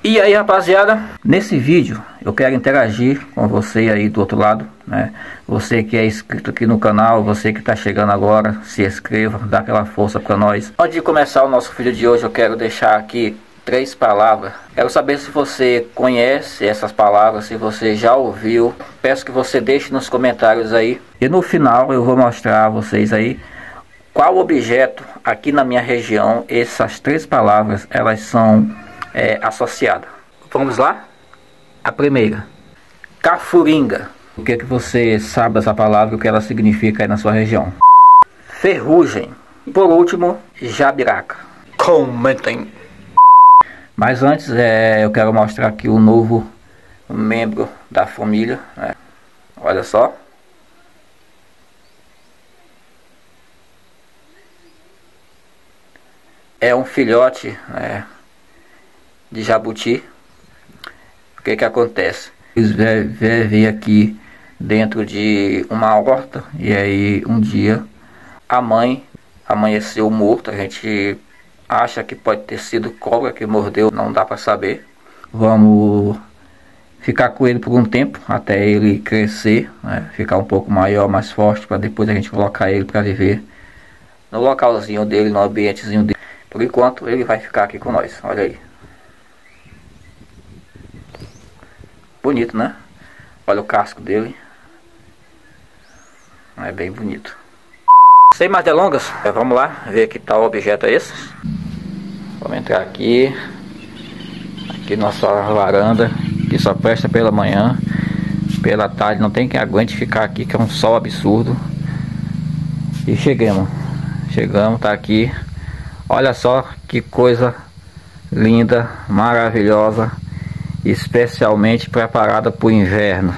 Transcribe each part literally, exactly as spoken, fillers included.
E aí, rapaziada, nesse vídeo eu quero interagir com você aí do outro lado, né? Você que é inscrito aqui no canal, você que está chegando agora, se inscreva, dá aquela força para nós. Antes de começar o nosso vídeo de hoje, eu quero deixar aqui três palavras. Quero saber se você conhece essas palavras, se você já ouviu. Peço que você deixe nos comentários aí. E no final eu vou mostrar a vocês aí qual objeto aqui na minha região essas três palavras elas são é, associadas. Vamos lá? A primeira, cafuringa. O que é que você sabe dessa palavra, o que ela significa aí na sua região? Ferrugem. Por último, jabiraca. Comentem. Mas antes é, eu quero mostrar aqui o novo membro da família, né? Olha só. É um filhote, né, de jabuti. O que que acontece? Eles vivem aqui dentro de uma horta e aí um dia a mãe amanheceu morta. A gente acha que pode ter sido cobra que mordeu, não dá para saber. Vamos ficar com ele por um tempo até ele crescer, né, ficar um pouco maior, mais forte, para depois a gente colocar ele para viver no localzinho dele, no ambientezinho dele. Por enquanto ele vai ficar aqui com nós. Olha aí. Bonito, né? Olha o casco dele. É bem bonito. Sem mais delongas, vamos lá ver que tal objeto é esse. Vamos entrar aqui. Aqui nossa varanda, que só presta pela manhã. Pela tarde não tem quem aguente ficar aqui, que é um sol absurdo. E chegamos. Chegamos, tá aqui. Olha só que coisa linda, maravilhosa, especialmente preparada para o inverno.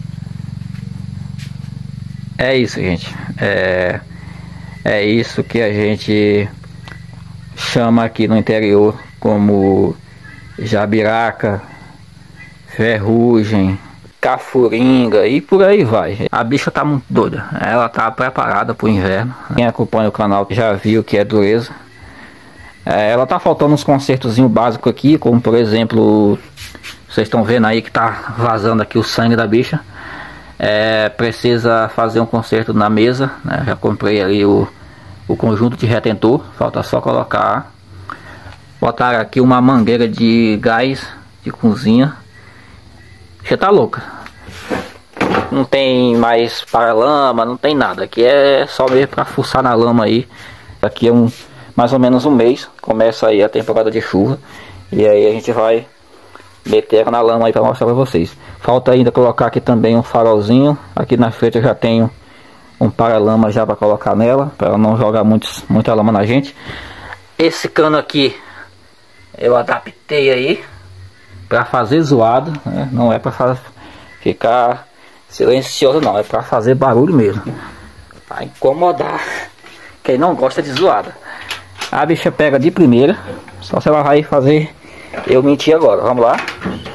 É isso, gente. É, é isso que a gente chama aqui no interior como jabiraca, ferrugem, cafuringa e por aí vai. A bicha tá muito doida. Ela tá preparada para o inverno. Quem acompanha o canal já viu que é dureza. É, ela tá faltando uns consertozinhos básicos aqui, como por exemplo, vocês estão vendo aí que tá vazando aqui o sangue da bicha. É, precisa fazer um conserto na mesa, né? Já comprei ali o, o conjunto de retentor, falta só colocar. Botar aqui uma mangueira de gás de cozinha. Já tá louca. Não tem mais paralama, não tem nada. Aqui é só mesmo para fuçar na lama aí. Aqui é um mais ou menos um mês, começa aí a temporada de chuva. E aí a gente vai meter ela na lama aí para mostrar para vocês. Falta ainda colocar aqui também um farolzinho. Aqui na frente eu já tenho um paralama já para colocar nela, para ela não jogar muitos, muita lama na gente. Esse cano aqui eu adaptei aí para fazer zoado, né? Não é para ficar silencioso não, é para fazer barulho mesmo, para incomodar quem não gosta de zoada. A bicha pega de primeira. Só se ela vai fazer eu mentir agora. Vamos lá.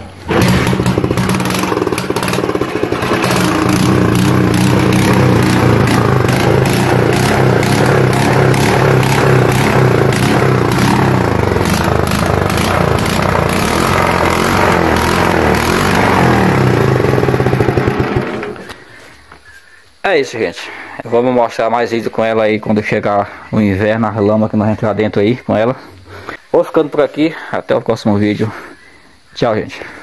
É isso, gente. Vamos mostrar mais vídeo com ela aí quando chegar o inverno, a lama que nós entrar dentro aí com ela. Vou ficando por aqui. Até o próximo vídeo. Tchau, gente.